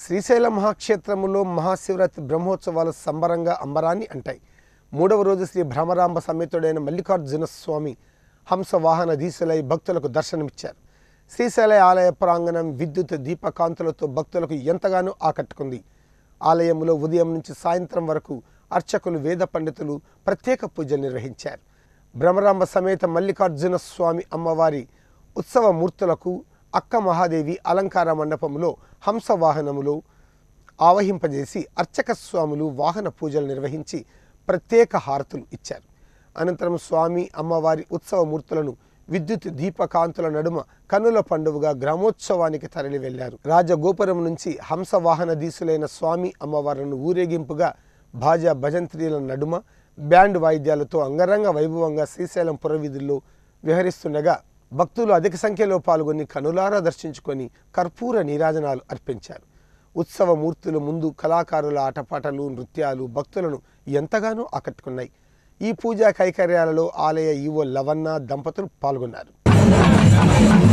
శ్రీశైలం మహాక్షేత్రములో మహాశివరాత్రి బ్రహ్మోత్సవాలు సంబరంగా అంబరాన్ని అంటాయి. మూడవ రోజు శ్రీ భ్రమరాంబ సమేతుడైన మల్లికార్జున స్వామి హంస వాహన దీసులై భక్తులకు దర్శనమిచ్చారు. శ్రీశైల ఆలయ ప్రాంగణం విద్యుత్ దీపకాంతులతో భక్తులకు ఎంతగానో ఆకట్టుకుంది. ఆలయంలో ఉదయం నుంచి సాయంత్రం వరకు అర్చకులు, వేద పండితులు ప్రత్యేక పూజలు నిర్వహించారు. భ్రమరాంబ సమేత మల్లికార్జున స్వామి అమ్మవారి ఉత్సవ మూర్తులకు అక్క మహాదేవి అలంకార మండపంలో హంస వాహనములో ఆవహింపజేసి అర్చక స్వాములు వాహన పూజలు నిర్వహించి ప్రత్యేక హారతులు ఇచ్చారు. అనంతరం స్వామి అమ్మవారి ఉత్సవ మూర్తులను విద్యుత్ దీపకాంతుల నడుమ కన్నుల పండువగా గ్రామోత్సవానికి తరలి వెళ్లారు. రాజగోపురం నుంచి హంస వాహన దీసులైన స్వామి అమ్మవారులను ఊరేగింపుగా భాజా భజంత్రీల నడుమ బ్యాండ్ వాయిద్యాలతో అంగరంగ వైభవంగా శ్రీశైలం పురవీధుల్లో విహరిస్తుండగా భక్తులు అధిక సంఖ్యలో పాల్గొని కనులారా దర్శించుకొని కర్పూర నీరాజనాలు అర్పించారు. ఉత్సవ మూర్తుల ముందు కళాకారుల ఆటపాటలు, నృత్యాలు భక్తులను ఎంతగానో ఆకట్టుకున్నాయి. ఈ పూజా కైకర్యాలలో ఆలయ ఈవో లవన్న దంపతులు పాల్గొన్నారు.